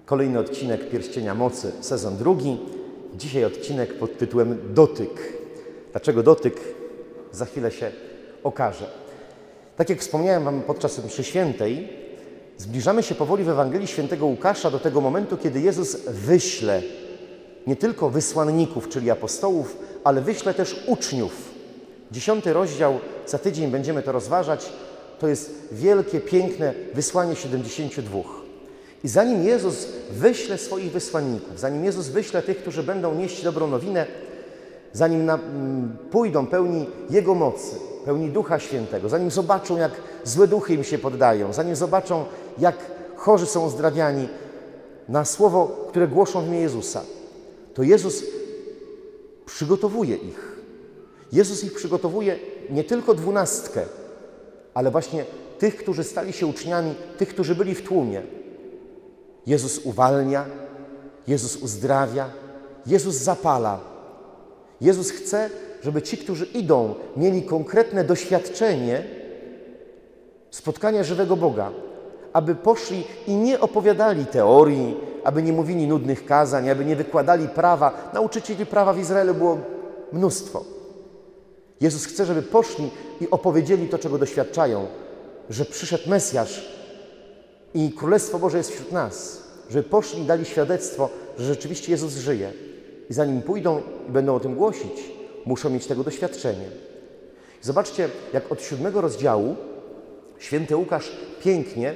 Kolejny odcinek Pierścienia Mocy, sezon drugi. Dzisiaj odcinek pod tytułem Dotyk. Dlaczego dotyk? Za chwilę się okaże. Tak jak wspomniałem Wam podczas mszy świętej, zbliżamy się powoli w Ewangelii Świętego Łukasza do tego momentu, kiedy Jezus wyśle nie tylko wysłanników, czyli apostołów, ale wyśle też uczniów. 10 rozdział, za tydzień będziemy to rozważać, to jest wielkie, piękne wysłanie 72. I zanim Jezus wyśle swoich wysłanników, zanim Jezus wyśle tych, którzy będą nieść dobrą nowinę, zanim pójdą pełni Jego mocy, pełni Ducha Świętego, zanim zobaczą, jak złe duchy im się poddają, zanim zobaczą, jak chorzy są uzdrawiani na słowo, które głoszą w imię Jezusa, to Jezus przygotowuje ich. Jezus ich przygotowuje nie tylko 12, ale właśnie tych, którzy stali się uczniami, tych, którzy byli w tłumie. Jezus uwalnia, Jezus uzdrawia, Jezus zapala. Jezus chce, żeby ci, którzy idą, mieli konkretne doświadczenie spotkania żywego Boga, aby poszli i nie opowiadali teorii, aby nie mówili nudnych kazań, aby nie wykładali prawa. Nauczycieli prawa w Izraelu było mnóstwo. Jezus chce, żeby poszli i opowiedzieli to, czego doświadczają, że przyszedł Mesjasz i Królestwo Boże jest wśród nas. Żeby poszli i dali świadectwo, że rzeczywiście Jezus żyje. I zanim pójdą i będą o tym głosić, muszą mieć tego doświadczenie. Zobaczcie, jak od 7 rozdziału święty Łukasz pięknie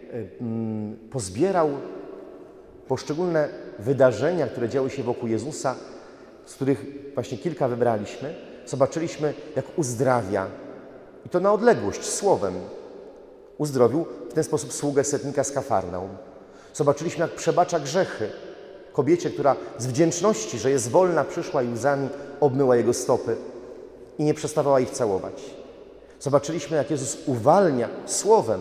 pozbierał poszczególne wydarzenia, które działy się wokół Jezusa, z których właśnie kilka wybraliśmy. Zobaczyliśmy, jak uzdrawia. I to na odległość, słowem. Uzdrowił w ten sposób sługę setnika z Kafarnaum. Zobaczyliśmy, jak przebacza grzechy. Kobiecie, która z wdzięczności, że jest wolna, przyszła i łzami obmyła jego stopy i nie przestawała ich całować. Zobaczyliśmy, jak Jezus uwalnia słowem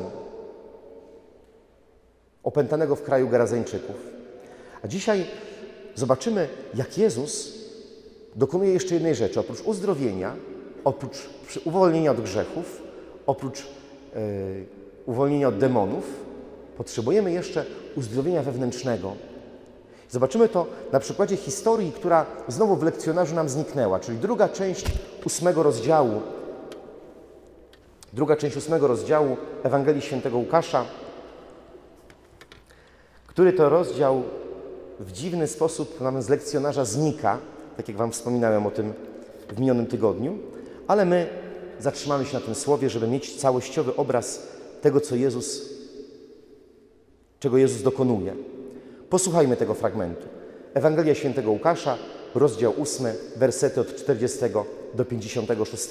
opętanego w kraju Gerazeńczyków. A dzisiaj zobaczymy, jak Jezus dokonuje jeszcze jednej rzeczy. Oprócz uzdrowienia, oprócz uwolnienia od grzechów, oprócz uwolnienia od demonów, potrzebujemy jeszcze uzdrowienia wewnętrznego. Zobaczymy to na przykładzie historii, która znowu w lekcjonarzu nam zniknęła, czyli druga część 8 rozdziału Ewangelii Świętego Łukasza, który to rozdział w dziwny sposób nam z lekcjonarza znika, tak jak Wam wspominałem o tym w minionym tygodniu, ale my zatrzymamy się na tym słowie, żeby mieć całościowy obraz tego, czego Jezus dokonuje. Posłuchajmy tego fragmentu. Ewangelia Świętego Łukasza, rozdział 8, wersety od 40 do 56.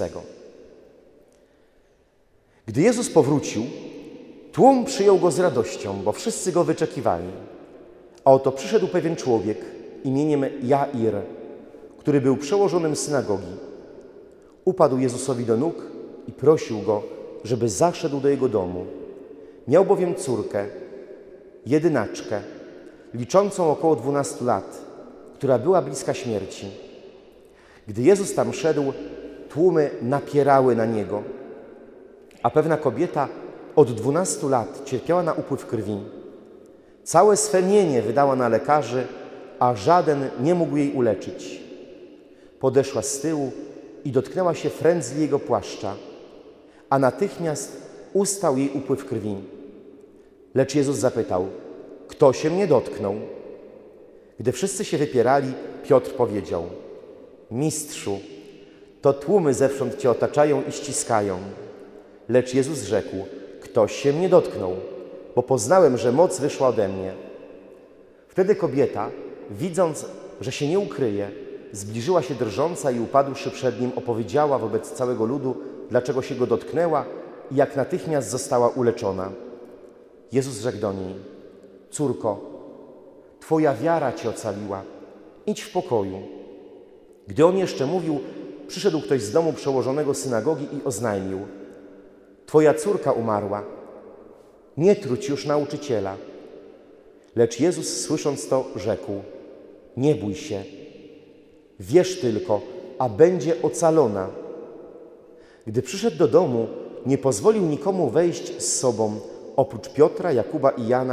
Gdy Jezus powrócił, tłum przyjął Go z radością, bo wszyscy Go wyczekiwali. A oto przyszedł pewien człowiek imieniem Jair, który był przełożonym synagogi. Upadł Jezusowi do nóg i prosił Go, żeby zaszedł do jego domu. Miał bowiem córkę, jedynaczkę, liczącą około 12 lat, która była bliska śmierci. Gdy Jezus tam szedł, tłumy napierały na Niego, a pewna kobieta od 12 lat cierpiała na upływ krwi. Całe swe mienie wydała na lekarzy, a żaden nie mógł jej uleczyć. Podeszła z tyłu i dotknęła się frędzli Jego płaszcza, a natychmiast ustał jej upływ krwi. Lecz Jezus zapytał: kto się mnie dotknął? Gdy wszyscy się wypierali, Piotr powiedział: Mistrzu, to tłumy zewsząd Cię otaczają i ściskają. Lecz Jezus rzekł: ktoś się mnie dotknął, bo poznałem, że moc wyszła ode mnie. Wtedy kobieta, widząc, że się nie ukryje, zbliżyła się drżąca i upadłszy przed Nim, opowiedziała wobec całego ludu, dlaczego się Go dotknęła i jak natychmiast została uleczona. Jezus rzekł do niej: córko, Twoja wiara Cię ocaliła. Idź w pokoju. Gdy on jeszcze mówił, przyszedł ktoś z domu przełożonego synagogi i oznajmił: Twoja córka umarła. Nie trudź już nauczyciela. Lecz Jezus, słysząc to, rzekł: nie bój się. Wierz tylko, a będzie ocalona. Gdy przyszedł do domu, nie pozwolił nikomu wejść z sobą, oprócz Piotra, Jakuba i Jana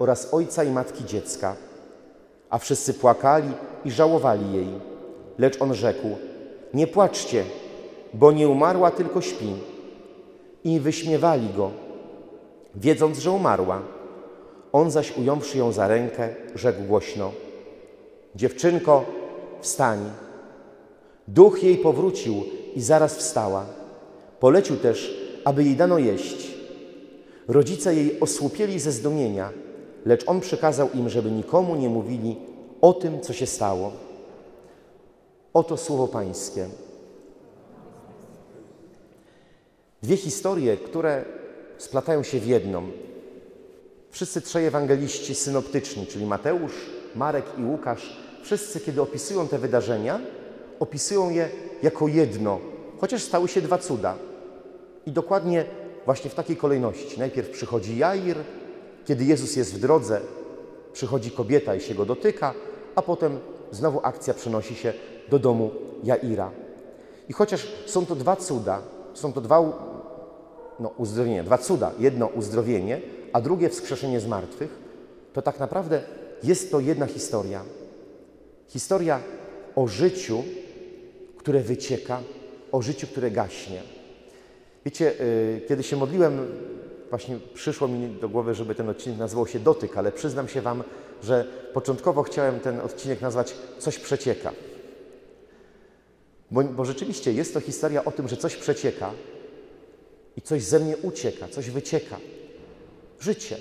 oraz ojca i matki dziecka. A wszyscy płakali i żałowali jej. Lecz on rzekł: nie płaczcie, bo nie umarła, tylko śpi. I wyśmiewali go, wiedząc, że umarła. On zaś, ująwszy ją za rękę, rzekł głośno: dziewczynko, wstań. Duch jej powrócił i zaraz wstała. Polecił też, aby jej dano jeść. Rodzice jej osłupieli ze zdumienia, lecz on przykazał im, żeby nikomu nie mówili o tym, co się stało. Oto słowo Pańskie. Dwie historie, które splatają się w jedną. Wszyscy trzej ewangeliści synoptyczni, czyli Mateusz, Marek i Łukasz, wszyscy, kiedy opisują te wydarzenia, opisują je jako jedno, chociaż stały się dwa cuda. I dokładnie właśnie w takiej kolejności. Najpierw przychodzi Jair, kiedy Jezus jest w drodze, przychodzi kobieta i się go dotyka, a potem znowu akcja przenosi się do domu Jaira. I chociaż są to dwa cuda, są to dwa uzdrowienia, dwa cuda, jedno uzdrowienie, a drugie wskrzeszenie z martwych, to tak naprawdę jest to jedna historia. Historia o życiu, które wycieka, o życiu, które gaśnie. Wiecie, kiedy się modliłem, właśnie przyszło mi do głowy, żeby ten odcinek nazywał się Dotyk, ale przyznam się Wam, że początkowo chciałem ten odcinek nazwać Coś przecieka. Bo rzeczywiście jest to historia o tym, że coś przecieka i coś ze mnie ucieka, coś wycieka. Życie.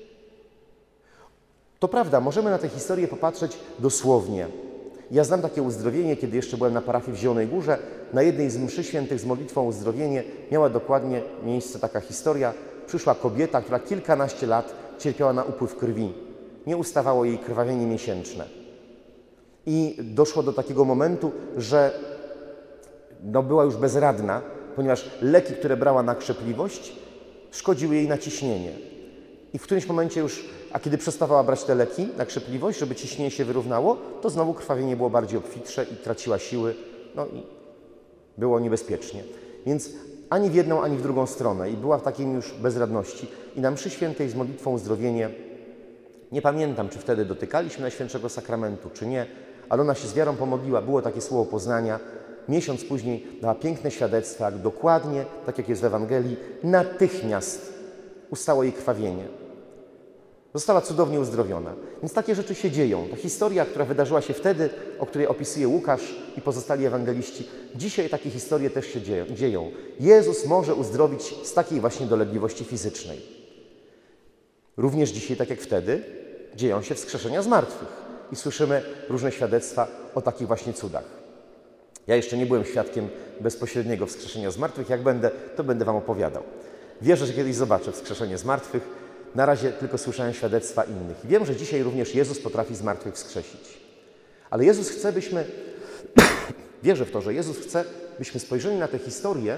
To prawda, możemy na tę historię popatrzeć dosłownie. Ja znam takie uzdrowienie, kiedy jeszcze byłem na parafii w Zielonej Górze. Na jednej z mszy świętych z modlitwą uzdrowienie miała dokładnie miejsce taka historia. Przyszła kobieta, która kilkanaście lat cierpiała na upływ krwi. Nie ustawało jej krwawienie miesięczne. I doszło do takiego momentu, że była już bezradna, ponieważ leki, które brała na krzepliwość, szkodziły jej na ciśnienie. I w którymś momencie już, a kiedy przestawała brać te leki na krzepliwość, żeby ciśnienie się wyrównało, to znowu krwawienie było bardziej obfitsze i traciła siły, i było niebezpiecznie. Więc ani w jedną, ani w drugą stronę. I była w takiej już bezradności. I na mszy świętej z modlitwą uzdrowienie, nie pamiętam, czy wtedy dotykaliśmy Najświętszego Sakramentu, czy nie, ale ona się z wiarą pomodliła, było takie słowo poznania. Miesiąc później dała piękne świadectwo, jak dokładnie, tak jak jest w Ewangelii, natychmiast ustało jej krwawienie. Została cudownie uzdrowiona. Więc takie rzeczy się dzieją. Ta historia, która wydarzyła się wtedy, o której opisuje Łukasz i pozostali ewangeliści, dzisiaj takie historie też się dzieją. Jezus może uzdrowić z takiej właśnie dolegliwości fizycznej. Również dzisiaj, tak jak wtedy, dzieją się wskrzeszenia z martwych. I słyszymy różne świadectwa o takich właśnie cudach. Ja jeszcze nie byłem świadkiem bezpośredniego wskrzeszenia z martwych. Jak będę, to będę Wam opowiadał. Wierzę, że kiedyś zobaczę wskrzeszenie z martwych. Na razie tylko słyszałem świadectwa innych. I wiem, że dzisiaj również Jezus potrafi z martwych wskrzesić. Ale Jezus chce, byśmy... Wierzę w to, że Jezus chce, byśmy spojrzeli na tę historię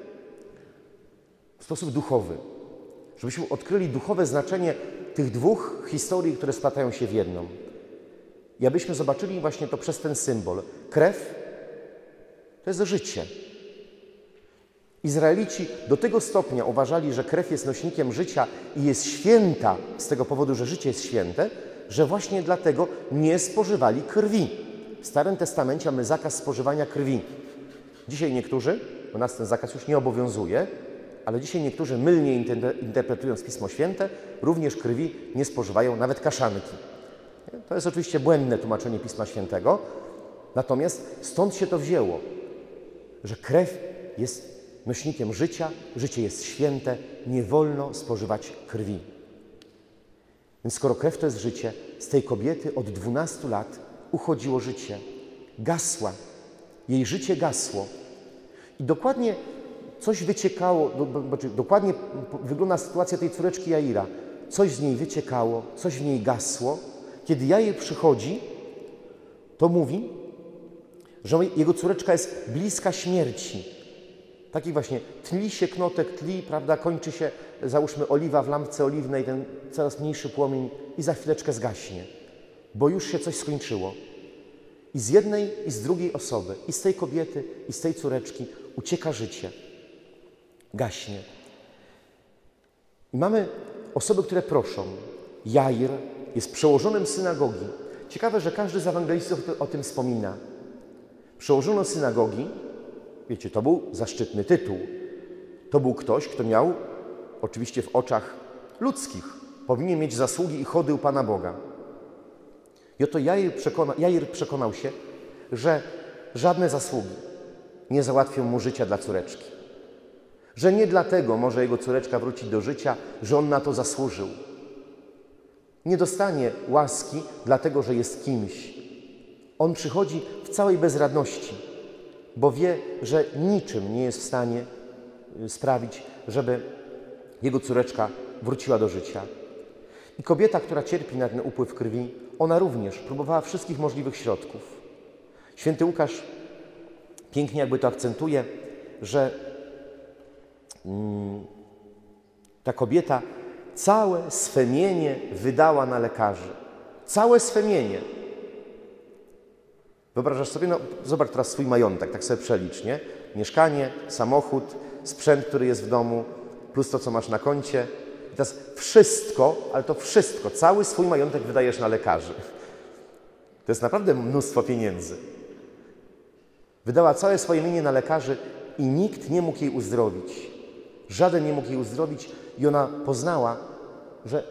w sposób duchowy. Żebyśmy odkryli duchowe znaczenie tych dwóch historii, które splatają się w jedną. I abyśmy zobaczyli właśnie to przez ten symbol. Krew to jest życie. Izraelici do tego stopnia uważali, że krew jest nośnikiem życia i jest święta z tego powodu, że życie jest święte, że właśnie dlatego nie spożywali krwi. W Starym Testamencie mamy zakaz spożywania krwi. Dzisiaj niektórzy, bo nas ten zakaz już nie obowiązuje, ale dzisiaj niektórzy, mylnie interpretując Pismo Święte, również krwi nie spożywają, nawet kaszanki. To jest oczywiście błędne tłumaczenie Pisma Świętego, natomiast stąd się to wzięło, że krew jest nośnikiem życia, życie jest święte, nie wolno spożywać krwi. Więc skoro krew to jest życie, z tej kobiety od 12 lat uchodziło życie. Gasła. Jej życie gasło. I dokładnie coś wyciekało, dokładnie wygląda sytuacja tej córeczki Jaira. Coś z niej wyciekało, coś w niej gasło. Kiedy Jair przychodzi, to mówi, że jego córeczka jest bliska śmierci. Taki właśnie tli się knotek, prawda, kończy się, załóżmy, oliwa w lampce oliwnej, ten coraz mniejszy płomień i za chwileczkę zgaśnie, bo już się coś skończyło. I z jednej, i z drugiej osoby, i z tej kobiety, i z tej córeczki ucieka życie, gaśnie. I mamy osoby, które proszą, Jair jest przełożonym synagogi. Ciekawe, że każdy z ewangelistów o tym wspomina. Przełożono synagogi, wiecie, to był zaszczytny tytuł. To był ktoś, kto miał, oczywiście w oczach ludzkich, powinien mieć zasługi i chody u Pana Boga. I oto Jair przekonał się, że żadne zasługi nie załatwią mu życia dla córeczki. Że nie dlatego może jego córeczka wrócić do życia, że on na to zasłużył. Nie dostanie łaski dlatego, że jest kimś. On przychodzi w całej bezradności, bo wie, że niczym nie jest w stanie sprawić, żeby jego córeczka wróciła do życia. I kobieta, która cierpi na ten upływ krwi, ona również próbowała wszystkich możliwych środków. Święty Łukasz pięknie jakby to akcentuje, że ta kobieta całe swe mienie wydała na lekarzy. Całe swe mienie. Wyobrażasz sobie, no zobacz teraz swój majątek, tak sobie przelicz, nie? Mieszkanie, samochód, sprzęt, który jest w domu, plus to, co masz na koncie. I teraz wszystko, ale to wszystko, cały swój majątek wydajesz na lekarzy. To jest naprawdę mnóstwo pieniędzy. Wydała całe swoje mienie na lekarzy i nikt nie mógł jej uzdrowić. Żaden nie mógł jej uzdrowić i ona poznała, że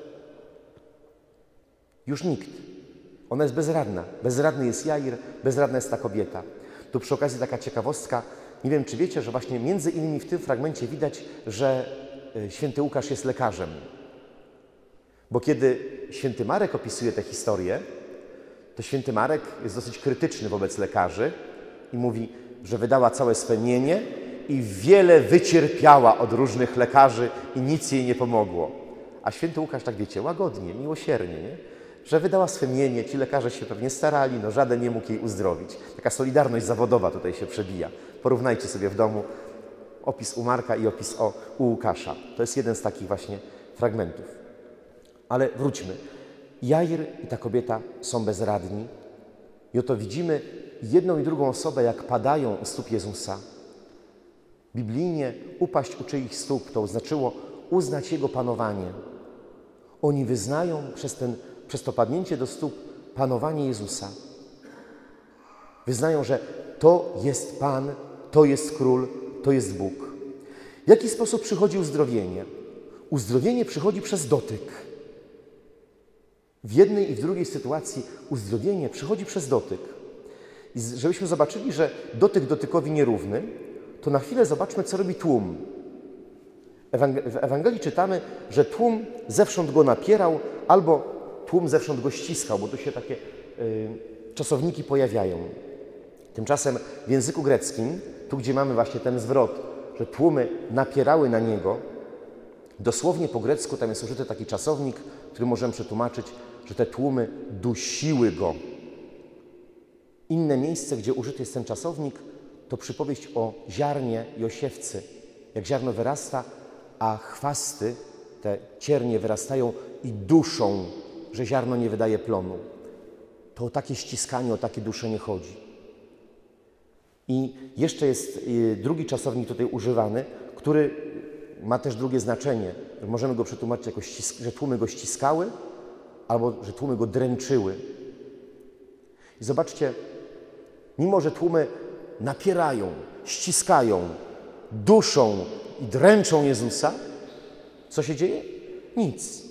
już nikt. Ona jest bezradna. Bezradny jest Jair, bezradna jest ta kobieta. Tu przy okazji taka ciekawostka. Nie wiem, czy wiecie, że właśnie między innymi w tym fragmencie widać, że święty Łukasz jest lekarzem. Bo kiedy święty Marek opisuje tę historię, to święty Marek jest dosyć krytyczny wobec lekarzy i mówi, że wydała całe swe mienie i wiele wycierpiała od różnych lekarzy i nic jej nie pomogło. A święty Łukasz, tak wiecie, łagodnie, miłosiernie, nie? Że wydała swe mienie, ci lekarze się pewnie starali, no żaden nie mógł jej uzdrowić. Taka solidarność zawodowa tutaj się przebija. Porównajcie sobie w domu opis u Marka i opis u Łukasza. To jest jeden z takich właśnie fragmentów. Ale wróćmy. Jair i ta kobieta są bezradni i oto widzimy jedną i drugą osobę, jak padają u stóp Jezusa. Biblijnie upaść u czyichś stóp to znaczyło uznać Jego panowanie. Oni wyznają przez to padnięcie do stóp panowanie Jezusa. Wyznają, że to jest Pan, to jest Król, to jest Bóg. W jaki sposób przychodzi uzdrowienie? Uzdrowienie przychodzi przez dotyk. W jednej i w drugiej sytuacji uzdrowienie przychodzi przez dotyk. I żebyśmy zobaczyli, że dotyk dotykowi nierówny, to na chwilę zobaczmy, co robi tłum. W Ewangelii czytamy, że tłum zewsząd go napierał, albo tłum zewsząd go ściskał, bo tu się takie czasowniki pojawiają. Tymczasem w języku greckim, tu gdzie mamy właśnie ten zwrot, że tłumy napierały na niego, dosłownie po grecku tam jest użyty taki czasownik, który możemy przetłumaczyć, że te tłumy dusiły go. Inne miejsce, gdzie użyty jest ten czasownik, to przypowieść o ziarnie i o siewcy. Jak ziarno wyrasta, a chwasty, te ciernie wyrastają i duszą, że ziarno nie wydaje plonu. To o takie ściskanie, o takie duszenie chodzi. I jeszcze jest drugi czasownik tutaj używany, który ma też drugie znaczenie. Możemy go przetłumaczyć jako, że tłumy go ściskały, albo że tłumy go dręczyły. I zobaczcie, mimo że tłumy napierają, ściskają, duszą i dręczą Jezusa, co się dzieje? Nic.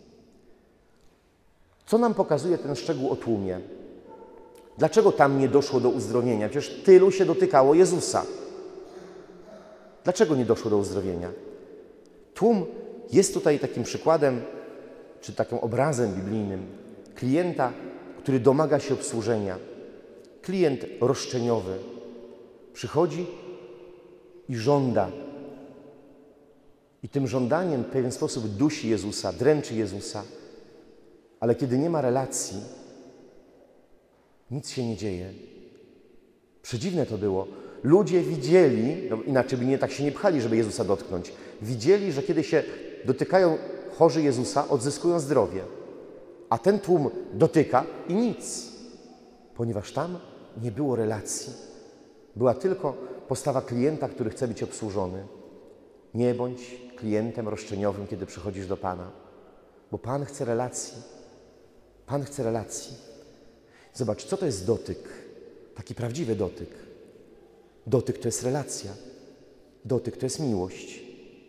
Co nam pokazuje ten szczegół o tłumie? Dlaczego tam nie doszło do uzdrowienia? Przecież tylu się dotykało Jezusa. Dlaczego nie doszło do uzdrowienia? Tłum jest tutaj takim przykładem, czy takim obrazem biblijnym klienta, który domaga się obsłużenia. Klient roszczeniowy przychodzi i żąda. I tym żądaniem w pewien sposób dusi Jezusa, dręczy Jezusa. Ale kiedy nie ma relacji, nic się nie dzieje. Przedziwne to było. Ludzie widzieli, no inaczej by tak się nie pchali, żeby Jezusa dotknąć. Widzieli, że kiedy się dotykają chorzy Jezusa, odzyskują zdrowie. A ten tłum dotyka i nic. Ponieważ tam nie było relacji. Była tylko postawa klienta, który chce być obsłużony. Nie bądź klientem roszczeniowym, kiedy przychodzisz do Pana. bo Pan chce relacji. Pan chce relacji. Zobacz, co to jest dotyk? Taki prawdziwy dotyk. Dotyk to jest relacja. Dotyk to jest miłość.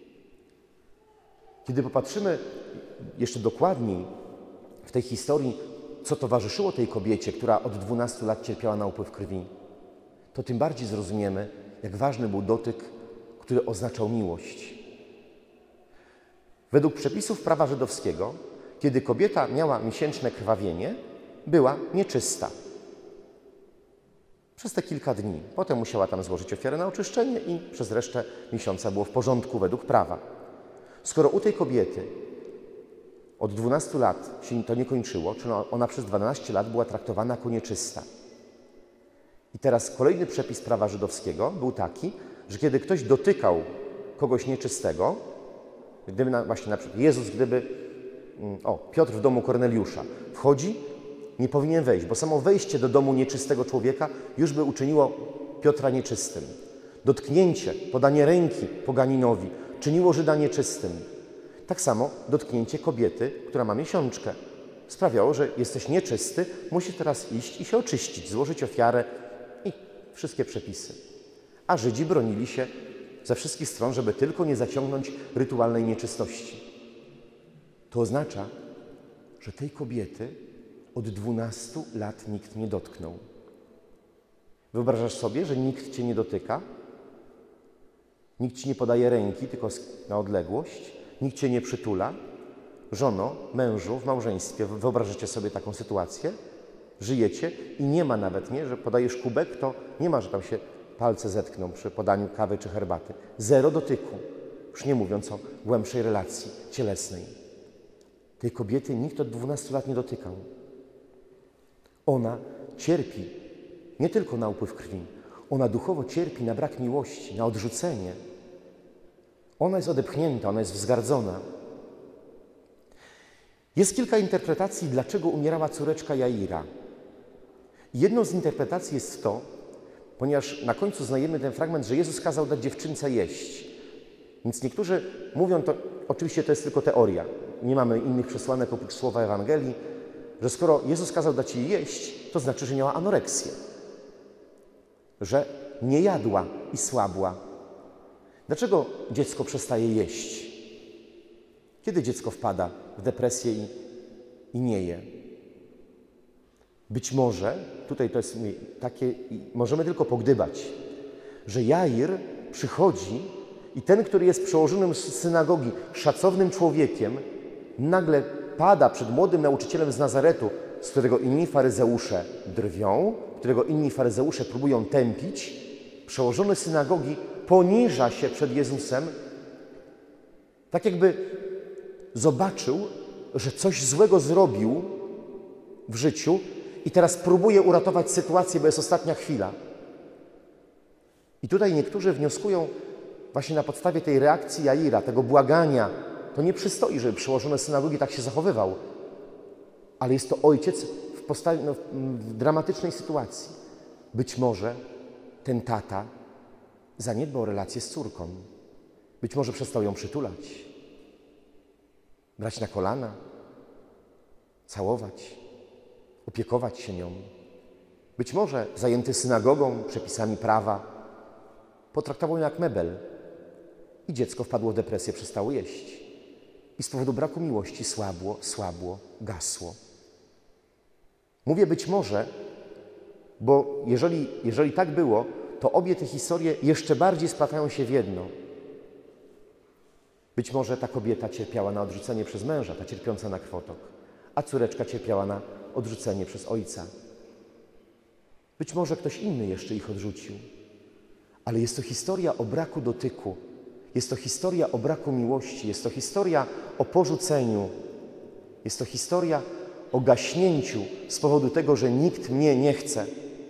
Kiedy popatrzymy jeszcze dokładniej w tej historii, co towarzyszyło tej kobiecie, która od 12 lat cierpiała na upływ krwi, to tym bardziej zrozumiemy, jak ważny był dotyk, który oznaczał miłość. Według przepisów prawa żydowskiego, kiedy kobieta miała miesięczne krwawienie, była nieczysta. Przez te kilka dni. Potem musiała tam złożyć ofiarę na oczyszczenie i przez resztę miesiąca było w porządku według prawa. Skoro u tej kobiety od 12 lat się to nie kończyło, czyli ona przez 12 lat była traktowana jako nieczysta. I teraz kolejny przepis prawa żydowskiego był taki, że kiedy ktoś dotykał kogoś nieczystego, gdyby właśnie na przykład Jezus, Piotr w domu Korneliusza wchodzi, nie powinien wejść, bo samo wejście do domu nieczystego człowieka już by uczyniło Piotra nieczystym. Dotknięcie, podanie ręki poganinowi czyniło Żyda nieczystym. Tak samo dotknięcie kobiety, która ma miesiączkę, sprawiało, że jesteś nieczysty, musisz teraz iść i się oczyścić, złożyć ofiarę i wszystkie przepisy. A Żydzi bronili się ze wszystkich stron, żeby tylko nie zaciągnąć rytualnej nieczystości. To oznacza, że tej kobiety od 12 lat nikt nie dotknął. Wyobrażasz sobie, że nikt cię nie dotyka? Nikt ci nie podaje ręki, tylko na odległość? Nikt cię nie przytula? Żono, mężu w małżeństwie, wyobrażacie sobie taką sytuację? Żyjecie i nie ma nawet, nie, że podajesz kubek, to nie ma, że tam się palce zetkną przy podaniu kawy czy herbaty. Zero dotyku. Już nie mówiąc o głębszej relacji cielesnej. Tej kobiety nikt od 12 lat nie dotykał. Ona cierpi nie tylko na upływ krwi. Ona duchowo cierpi na brak miłości, na odrzucenie. Ona jest odepchnięta, ona jest wzgardzona. Jest kilka interpretacji, dlaczego umierała córeczka Jaira. Jedną z interpretacji jest to, ponieważ na końcu znajdziemy ten fragment, że Jezus kazał dać dziewczynce jeść. Więc niektórzy mówią, to oczywiście to jest tylko teoria, nie mamy innych przesłanek oprócz słowa Ewangelii, że skoro Jezus kazał dać jej jeść, to znaczy, że miała anoreksję, że nie jadła i słabła. Dlaczego dziecko przestaje jeść? Kiedy dziecko wpada w depresję i nie je? Być może, tutaj to jest takie, możemy tylko pogdybać, że Jair przychodzi i ten, który jest przełożonym z synagogi, szacownym człowiekiem, nagle pada przed młodym nauczycielem z Nazaretu, z którego inni faryzeusze drwią, którego inni faryzeusze próbują tępić. Przełożony synagogi poniża się przed Jezusem, tak jakby zobaczył, że coś złego zrobił w życiu i teraz próbuje uratować sytuację, bo jest ostatnia chwila. I tutaj niektórzy wnioskują właśnie na podstawie tej reakcji Jaira, tego błagania. To nie przystoi, żeby przełożony synagogi tak się zachowywał, ale jest to ojciec w dramatycznej sytuacji. Być może ten tata zaniedbał relację z córką. Być może przestał ją przytulać, brać na kolana, całować, opiekować się nią. Być może zajęty synagogą, przepisami prawa, potraktował ją jak mebel i dziecko wpadło w depresję, przestało jeść. I z powodu braku miłości słabło, gasło. Mówię być może, bo jeżeli tak było, to obie te historie jeszcze bardziej splatają się w jedno. Być może ta kobieta cierpiała na odrzucenie przez męża, ta cierpiąca na krwotok, a córeczka cierpiała na odrzucenie przez ojca. Być może ktoś inny jeszcze ich odrzucił, ale jest to historia o braku dotyku, jest to historia o braku miłości, jest to historia o porzuceniu, jest to historia o gaśnięciu z powodu tego, że nikt mnie nie chce.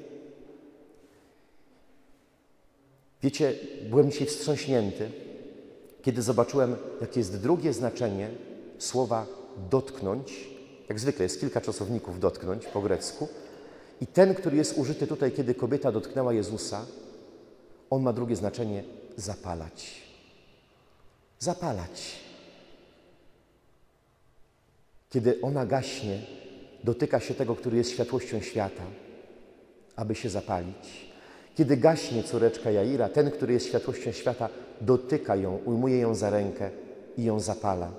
Wiecie, byłem dzisiaj wstrząśnięty, kiedy zobaczyłem, jakie jest drugie znaczenie słowa dotknąć. Jak zwykle jest kilka czasowników dotknąć po grecku. I ten, który jest użyty tutaj, kiedy kobieta dotknęła Jezusa, on ma drugie znaczenie zapalać. Zapalać. Kiedy ona gaśnie, dotyka się tego, który jest światłością świata, aby się zapalić. Kiedy gaśnie córeczka Jaira, ten, który jest światłością świata, dotyka ją, ujmuje ją za rękę i ją zapala.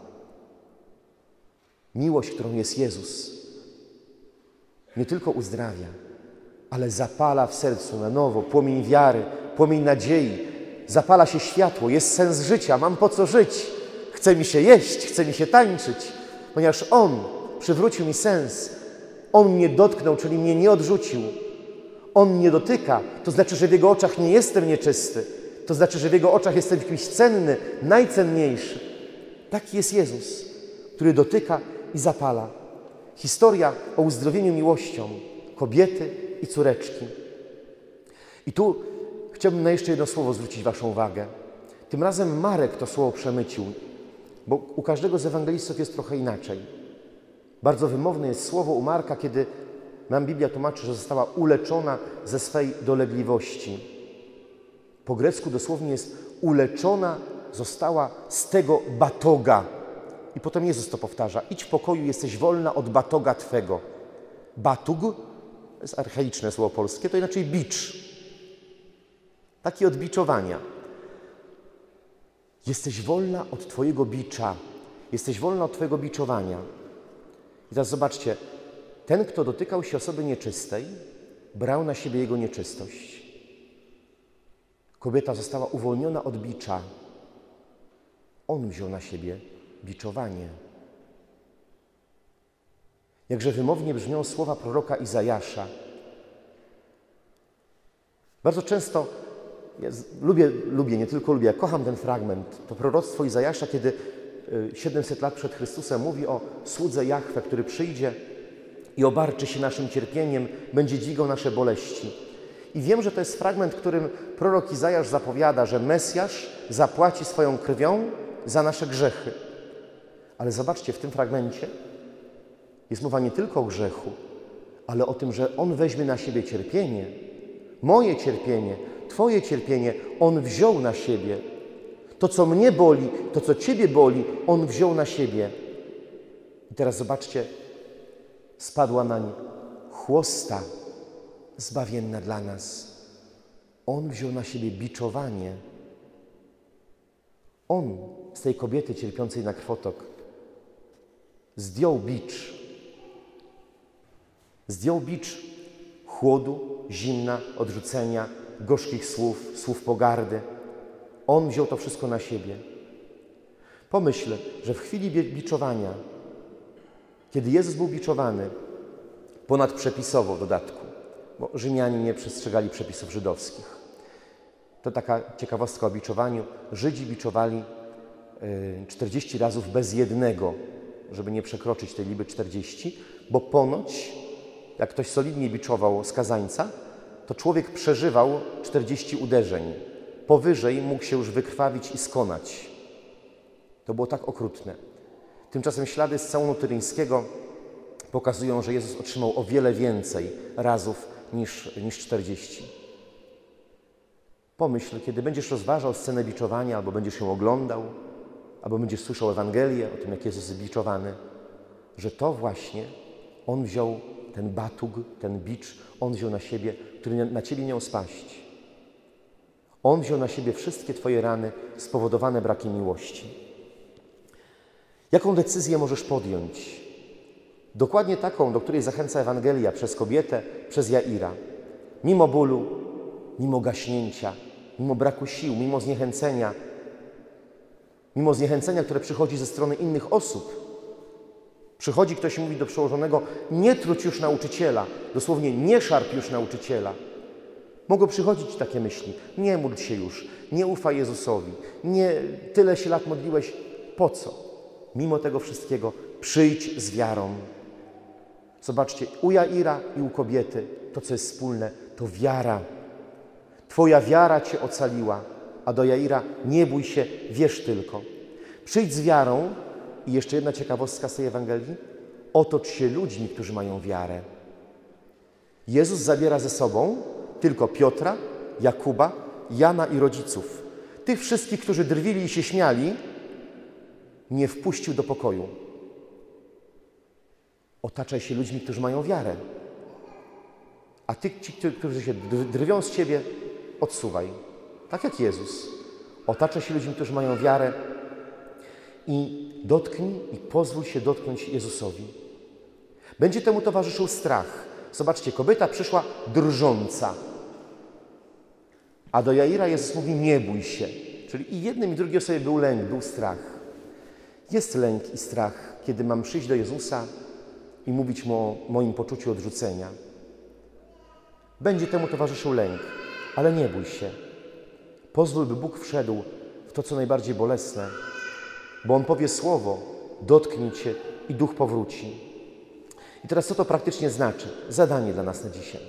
Miłość, którą jest Jezus, nie tylko uzdrawia, ale zapala w sercu na nowo płomień wiary, płomień nadziei. Zapala się światło, jest sens życia, mam po co żyć. Chce mi się jeść, chce mi się tańczyć, ponieważ On przywrócił mi sens. On mnie dotknął, czyli mnie nie odrzucił. On mnie dotyka, to znaczy, że w Jego oczach nie jestem nieczysty. To znaczy, że w Jego oczach jestem kimś cenny, najcenniejszy. Taki jest Jezus, który dotyka i zapala. Historia o uzdrowieniu miłością kobiety i córeczki. I tu chciałbym na jeszcze jedno słowo zwrócić Waszą uwagę. Tym razem Marek to słowo przemycił, bo u każdego z ewangelistów jest trochę inaczej. Bardzo wymowne jest słowo u Marka, kiedy nam Biblia tłumaczy, że została uleczona ze swej dolegliwości. Po grecku dosłownie jest uleczona została z tego batoga. I potem Jezus to powtarza. Idź w pokoju, jesteś wolna od batoga Twego. Batug, to jest archaiczne słowo polskie, to inaczej bicz. Taki od biczowania. Jesteś wolna od Twojego bicza. Jesteś wolna od Twojego biczowania. I teraz zobaczcie, ten, kto dotykał się osoby nieczystej, brał na siebie jego nieczystość. Kobieta została uwolniona od bicza. On wziął na siebie biczowanie. Jakże wymownie brzmią słowa proroka Izajasza. Bardzo często, ja lubię, nie tylko lubię, ja kocham ten fragment, to proroctwo Izajasza, kiedy 700 lat przed Chrystusem mówi o słudze Jahwe, który przyjdzie i obarczy się naszym cierpieniem, będzie dźwigał nasze boleści. I wiem, że to jest fragment, którym prorok Izajasz zapowiada, że Mesjasz zapłaci swoją krwią za nasze grzechy. Ale zobaczcie, w tym fragmencie jest mowa nie tylko o grzechu, ale o tym, że On weźmie na siebie cierpienie. Moje cierpienie, Twoje cierpienie On wziął na siebie. To, co mnie boli, to, co Ciebie boli, On wziął na siebie. I teraz zobaczcie, spadła nań chłosta zbawienna dla nas. On wziął na siebie biczowanie. On z tej kobiety cierpiącej na krwotok zdjął bicz. Zdjął bicz chłodu, zimna, odrzucenia, gorzkich słów pogardy. On wziął to wszystko na siebie. Pomyśl, że w chwili biczowania, kiedy Jezus był biczowany, ponadprzepisowo w dodatku, bo Rzymianie nie przestrzegali przepisów żydowskich. To taka ciekawostka o biczowaniu. Żydzi biczowali 40 razów bez jednego, żeby nie przekroczyć tej liczby 40, bo ponoć, jak ktoś solidnie biczował skazańca, to człowiek przeżywał 40 uderzeń. Powyżej mógł się już wykrwawić i skonać. To było tak okrutne. Tymczasem ślady z całunu tyryńskiego pokazują, że Jezus otrzymał o wiele więcej razów niż 40. Pomyśl, kiedy będziesz rozważał scenę biczowania, albo będziesz ją oglądał, albo będziesz słyszał Ewangelię o tym, jak Jezus jest biczowany, że to właśnie On wziął ten batug, ten bicz, On wziął na siebie, który na Ciebie miał spaść. On wziął na siebie wszystkie Twoje rany spowodowane brakiem miłości. Jaką decyzję możesz podjąć? Dokładnie taką, do której zachęca Ewangelia przez kobietę, przez Jaira. Mimo bólu, mimo gaśnięcia, mimo braku sił, mimo zniechęcenia, które przychodzi ze strony innych osób. Przychodzi ktoś i mówi do przełożonego: nie truć już nauczyciela, dosłownie nie szarp już nauczyciela. Mogą przychodzić takie myśli: nie módl się już, nie ufaj Jezusowi, nie tyle się lat modliłeś, po co? Mimo tego wszystkiego przyjdź z wiarą. Zobaczcie, u Jaira i u kobiety to, co jest wspólne, to wiara. Twoja wiara Cię ocaliła, a do Jaira: nie bój się, wierz tylko. Przyjdź z wiarą. I jeszcze jedna ciekawostka z tej Ewangelii. Otocz się ludźmi, którzy mają wiarę. Jezus zabiera ze sobą tylko Piotra, Jakuba, Jana i rodziców. Tych wszystkich, którzy drwili i się śmiali, nie wpuścił do pokoju. Otaczaj się ludźmi, którzy mają wiarę. A ci, którzy się drwią z Ciebie, odsuwaj. Tak jak Jezus. Otaczaj się ludźmi, którzy mają wiarę i dotknij i pozwól się dotknąć Jezusowi. Będzie temu towarzyszył strach. Zobaczcie, kobieta przyszła drżąca. A do Jaira Jezus mówi: nie bój się. Czyli i jednym, i drugiej osobie był lęk, był strach. Jest lęk i strach, kiedy mam przyjść do Jezusa i mówić Mu o moim poczuciu odrzucenia. Będzie temu towarzyszył lęk, ale nie bój się. Pozwól, by Bóg wszedł w to, co najbardziej bolesne, bo On powie słowo, dotknij Cię i duch powróci. I teraz co to praktycznie znaczy? Zadanie dla nas na dzisiaj.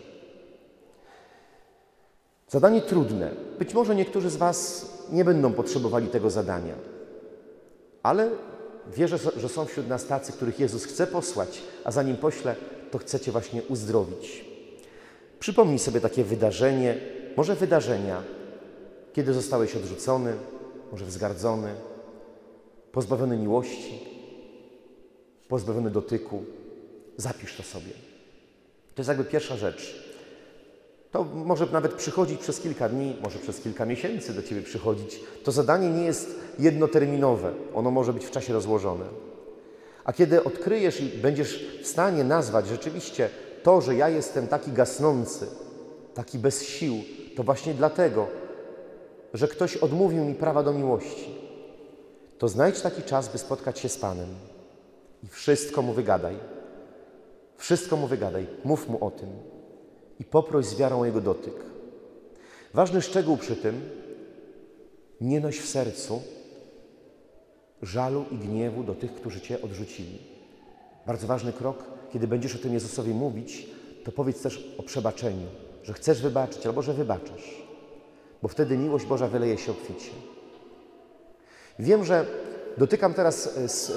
Zadanie trudne. Być może niektórzy z Was nie będą potrzebowali tego zadania, ale wierzę, że są wśród nas tacy, których Jezus chce posłać, a zanim pośle, to chcecie właśnie uzdrowić. Przypomnij sobie takie wydarzenie, może wydarzenia, kiedy zostałeś odrzucony, może wzgardzony, pozbawiony miłości, pozbawiony dotyku. Zapisz to sobie. To jest jakby pierwsza rzecz. To może nawet przychodzić przez kilka dni, może przez kilka miesięcy do Ciebie przychodzić. To zadanie nie jest jednoterminowe. Ono może być w czasie rozłożone. A kiedy odkryjesz i będziesz w stanie nazwać rzeczywiście to, że ja jestem taki gasnący, taki bez sił, to właśnie dlatego, że ktoś odmówił mi prawa do miłości, to znajdź taki czas, by spotkać się z Panem i wszystko Mu wygadaj. Wszystko Mu wygadaj. Mów Mu o tym i poproś z wiarą o Jego dotyk. Ważny szczegół przy tym: nie noś w sercu żalu i gniewu do tych, którzy Cię odrzucili. Bardzo ważny krok, kiedy będziesz o tym Jezusowi mówić, to powiedz też o przebaczeniu, że chcesz wybaczyć albo że wybaczasz, bo wtedy miłość Boża wyleje się obficie. Wiem, że dotykam teraz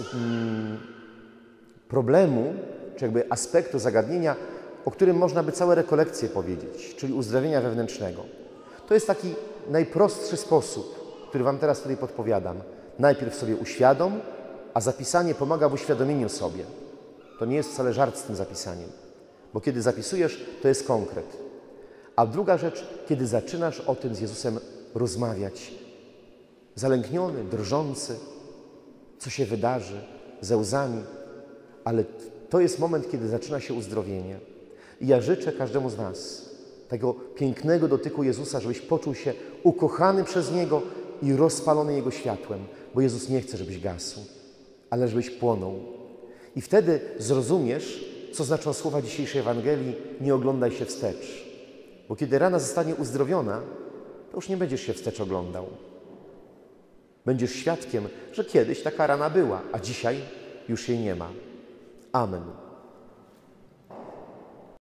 problemu, czy jakby aspektu, zagadnienia, o którym można by całe rekolekcje powiedzieć, czyli uzdrowienia wewnętrznego. To jest taki najprostszy sposób, który Wam teraz tutaj podpowiadam. Najpierw sobie uświadom, a zapisanie pomaga w uświadomieniu sobie. To nie jest wcale żart z tym zapisaniem, bo kiedy zapisujesz, to jest konkret. A druga rzecz, kiedy zaczynasz o tym z Jezusem rozmawiać, zalękniony, drżący, co się wydarzy, ze łzami, ale to jest moment, kiedy zaczyna się uzdrowienie. I ja życzę każdemu z Was tego pięknego dotyku Jezusa, żebyś poczuł się ukochany przez Niego i rozpalony Jego światłem, bo Jezus nie chce, żebyś gasł, ale żebyś płonął. I wtedy zrozumiesz, co znaczą słowa dzisiejszej Ewangelii: nie oglądaj się wstecz. Bo kiedy rana zostanie uzdrowiona, to już nie będziesz się wstecz oglądał. Będziesz świadkiem, że kiedyś taka rana była, a dzisiaj już jej nie ma. Amen.